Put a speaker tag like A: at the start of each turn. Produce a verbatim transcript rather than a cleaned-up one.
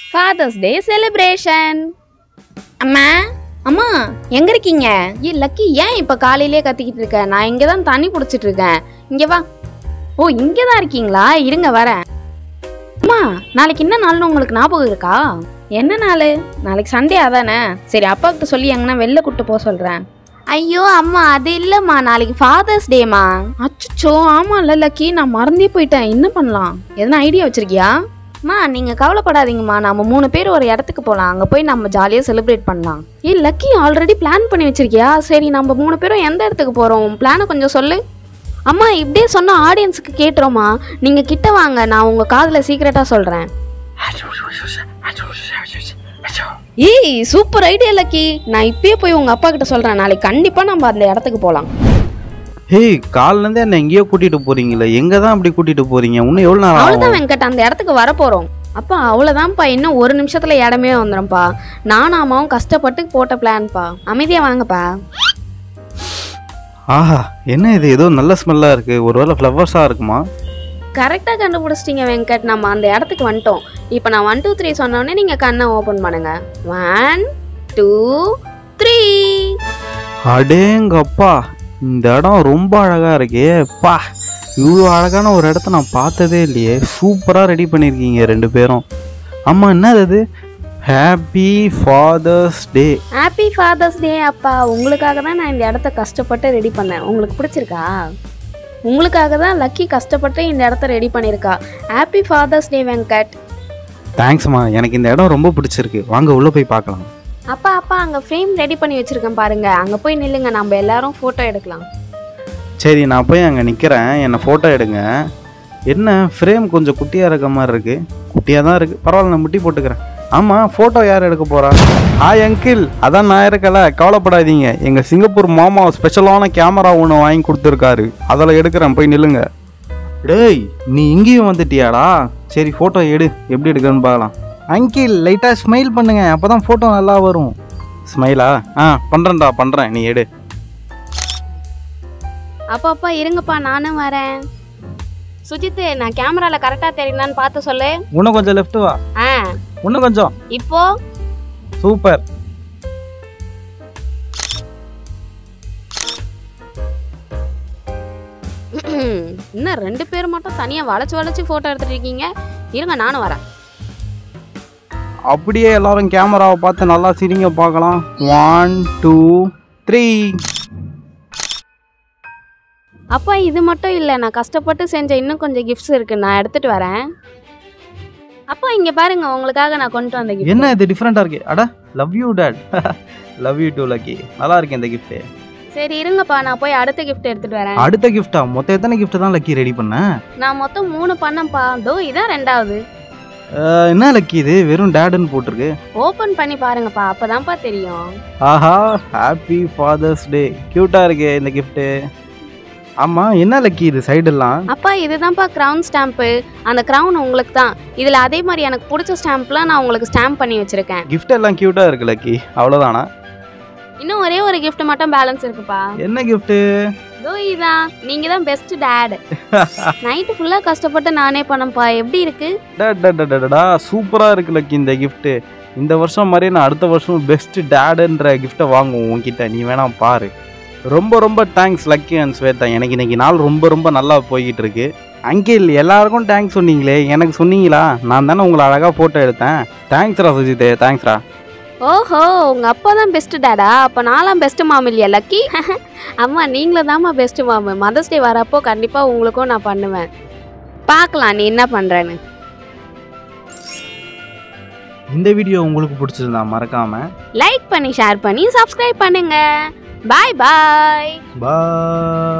A: Father's Day celebration. அம்மா அம்மா எங்க இருக்கீங்க? ஏ லக்கி, ஏன் இப்ப காலையிலே கத்திக்கிட்டு இருக்க? நான் இங்க தான் தண்ணி குடிச்சிட்டு இருக்கேன். இங்க வா. ஓ, இங்க தான் இருக்கீங்களா? இருங்க வரேன். அம்மா, நாளைக்கு என்ன நாள்னு உங்களுக்கு ஞாபகம் இருக்கா? என்ன நாள்? நாளைக்கு சண்டே அதானே? சரி, அப்பா கிட்ட சொல்லி எங்கன்னா வெளில கூட்டு போக சொல்றேன். ஐயோ அம்மா, அது இல்லம்மா, நாளைக்கு ஃபாதர்ஸ் டேமா. அச்சோ, ஆமா இல்ல லக்கி, நான் மறந்தே போயிட்டேன். என்ன பண்ணலாம்? எதனா ஐடியா வச்சிருக்கியா? அம்மா நீங்க கவலைப்படாதீங்கம்மா, நம்ம மூணு பேர் ஒரு இடத்துக்கு போகலாம். அங்க போய் நம்ம ஜாலியா செலிப்ரேட் பண்ணலாம். ஏ லக்கி, ஆல்ரெடி பிளான் பண்ணி வச்சிருக்கியா? சரி, நம்ம மூணு பேரும் எந்த இடத்துக்கு போறோம்? பிளானை கொஞ்சம் சொல்லு. அம்மா இப்படியே சொன்னா ஆடியன்ஸுக்கு கேட்டுறோமா? நீங்க கிட்ட வாங்க, நான் உங்க காதுல சீக்கிரட்டா சொல்றேன். ஏய் சூப்பர் ஐடியா லக்கி, நான் இப்பயே போய் உங்க அப்பா கிட்ட சொல்றேன். நாளைக்கு கண்டிப்பா நம்ம அந்த இடத்துக்கு போலாம்.
B: ஏய், கால்ல இருந்தே என்ன எங்கேயோ கூட்டிட்டு போறீங்களே, எங்க தான் அப்படி கூட்டிட்டு போறீங்க? இன்னும் எவ்வளவு நேரம்?
A: அவ்வளவுதான் வெங்கட், அந்த இடத்துக்கு வர போறோம். அப்பா அவ்வளவுதான்ப்பா, இன்னும் ஒரு நிமிஷத்துல இடமே வந்துடும்பா. நானும் அம்மாவும் கஷ்டப்பட்டு போட்ட பிளான்பா. அமைதியா வாங்கப்பா.
B: ஆஹா, என்ன இது? ஏதோ நல்ல ஸ்மெல்லா இருக்கு. ஒருவேளை ஃப்ளவர்ஸா இருக்குமா?
A: கரெக்டா கண்டுபிடிச்சிட்டீங்க வெங்கட், நம்ம அந்த இடத்துக்கு வந்துட்டோம். இப்போ நான் ஒன் டூ த்ரீ சொன்னோடனே நீங்க கண்ணை ஓபன் பண்ணுங்க. One two three.
B: அடேங்கப்பா, இந்த இடம் ரொம்ப அழகா இருக்கே. பா, இவ்வளோ அழகான ஒரு இடத்த நான் பார்த்ததே இல்லையே. சூப்பரா ரெடி பண்ணிருக்கீங்க ரெண்டு பேரும். அம்மா, என்னது அது? Happy father's day.
A: Happy father's day அப்பா. உங்களுக்காக தான் நான் இந்த இடத்த கஷ்டப்பட்டு ரெடி பண்ணேன். உங்களுக்கு பிடிச்சிருக்கா? உங்களுக்காக தான் லக்கி கஷ்டப்பட்டு இந்த இடத்த ரெடி பண்ணியிருக்கா. Happy father's day Venkat.
B: தேங்க்ஸ்மா, எனக்கு இந்த இடம் ரொம்ப பிடிச்சிருக்கு. வாங்க உள்ள போய் பார்க்கலாம்.
A: அப்பா அப்பா, அங்கே ஃப்ரேம் ரெடி பண்ணி வச்சிருக்கேன் பாருங்க. அங்கே போய் நில்லுங்க, நம்ம எல்லாரும் ஃபோட்டோ எடுக்கலாம்.
B: சரி, நான் போய் அங்கே நிற்கிறேன், என்னை ஃபோட்டோ எடுங்க. என்ன ஃப்ரேம் கொஞ்சம் குட்டியாக இருக்க மாதிரி இருக்கு? குட்டியாக தான் இருக்குது, பரவாயில்ல, நான் முட்டி போட்டுக்கிறேன். ஆமாம், ஃபோட்டோ யார் எடுக்க போகிறா? ஹாய் அங்கிள், அதான் நான் இருக்கல, கவலைப்படாதீங்க. எங்கள் சிங்கப்பூர் மாமா ஸ்பெஷலான கேமரா ஒன்று வாங்கி கொடுத்துருக்காரு, அதில் எடுக்கிறேன், போய் நில்லுங்க. டேய், நீ இங்கேயும் வந்துட்டியாடா? சரி, ஃபோட்டோ எடு, எப்படி எடுக்கிறேன்னு பார்க்கலாம். அங்கிள், லைட்டாக ஸ்மைல் பண்ணுங்க, அப்போ தான் ஃபோட்டோ நல்லா வரும். ஸ்மைலா? ஆ, பண்ணுறேன்டா, பண்ணுறேன், நீ எடு.
A: அப்பா அப்பா இருங்கப்பா, நானும் வரேன். சுஜித், நான் கேமரால கரெக்டா தெரியுதான்னு பார்த்து சொல்லு.
B: இன்னும் கொஞ்சம் லெஃப்ட் வா.
A: ஆ,
B: இன்னும் கொஞ்சம்.
A: இப்போ
B: சூப்பர்.
A: இன்னும் ரெண்டு பேர் மட்டும் தனியா வளைச்சு வளைச்சு போட்டோ எடுத்துட்டு இருக்கீங்க. இருங்க, நானும் வரேன்.
B: அப்படியே எல்லாரும் கேமராவை பார்த்து நல்லா சிரிங்க பார்க்கலாம். One two three.
A: அப்பா இது மட்டும் இல்லை, நான் கஷ்டப்பட்டு செஞ்ச இன்னும் கொஞ்சம் கிஃப்ட்ஸ் இருக்கு, நான் எடுத்துட்டு வரேன். அப்பா இங்க பாருங்க, உங்களுக்காக நான் கொண்டு வந்த கிஃப்ட்.
B: என்ன இது டிஃபரெண்டா இருக்கு? அட, love you dad. Love you too Lucky. நல்லா இருக்கு இந்த கிஃப்ட்.
A: சரி இருங்கப்பா, நான் போய் அடுத்த கிஃப்ட் எடுத்துட்டு வரேன்.
B: அடுத்த கிஃப்டா? மொத்தம் எத்தனை கிஃப்ட் தான் லக்கி ரெடி பண்ண?
A: நான் மொத்தம் மூணு பண்ணேன்ப்பா. தோ இதான் ரெண்டாவது.
B: என்ன லக்கி இது வெறும் டாட்னு போட்டுருக்கு?
A: ஓபன் பண்ணி பாருங்கப்பா, அப்பதான்ப்பா தெரியும்.
B: ஆஹா, ஹாப்பி ஃபாதர்ஸ் டே. கியூட்டா இருக்கே இந்த கிஃப்ட். ஆமா, என்ன லக்கி இது சைடெல்லாம்?
A: அப்பா இதுதான்ப்பா கிரவுன் ஸ்டாம்ப்பு. அந்த கிரவுன் உங்களுக்கு தான். இதுல அதே மாதிரி எனக்கு பிடிச்ச ஸ்டாம்ப்லாம் நான் உங்களுக்கு ஸ்டாம்ப் பண்ணி வச்சிருக்கேன்.
B: கிஃப்ட் எல்லாம் கியூட்டா இருக்கு லக்கி, அவ்வளவுதானா?
A: இன்னும் ஒரே ஒரு கிஃப்ட் மட்டும் பேலன்ஸ் இருக்குப்பா.
B: என்ன கிஃப்ட்?
A: தோ இதான். நீங்க தான் பெஸ்ட் டாட். நைட் ஃபுல்லா கஷ்டப்பட்டு நானே பண்ணப்பா. எப்படி இருக்கு?
B: டடடடடடா, சூப்பரா இருக்கு லக்கி இந்த கிஃப்ட். இந்த வருஷம் மாதிரி நான் அடுத்த வருஷம் பெஸ்ட் டாட்ன்ற கிஃப்ட்டை வாங்குவோம் உன்கிட்ட. நீ வேணா பாரு. ரொம்ப ரொம்ப தேங்க்ஸ் லக்கி அண்ட் ஸ்வேதா. எனக்கு இன்னைக்கு நாள் ரொம்ப ரொம்ப நல்லா போய்கிட்டு இருக்கு. அங்கிள், எல்லாருக்கும் தேங்க்ஸ் சொன்னீங்களே, எனக்கு சொன்னீங்களா? நான் தானே உங்களை அழகாக ஃபோட்டோ எடுத்தேன். தேங்க்ஸ்ரா சுஜித், தேங்க்ஸ்ரா.
A: ஓஹோ, உங்க அப்பா தான் பெஸ்ட் டாடா? அப்போ நான்லாம் பெஸ்ட் மாம் இல்லையா லக்கி? அம்மா நீங்களும் தாம்மா பெஸ்ட் மாமு. மதர்ஸ் டே வரப்போ கண்டிப்பாக உங்களுக்கும் நான் பண்ணுவேன். பார்க்கலாம் நீ என்ன பண்ணுறேன்னு.
B: இந்த வீடியோ உங்களுக்கு பிடிச்சிருந்தா மறக்காம
A: லைக் பண்ணி ஷேர் பண்ணி சப்ஸ்கிரைப் பண்ணுங்க. பாய் பாய்.
B: பாய்.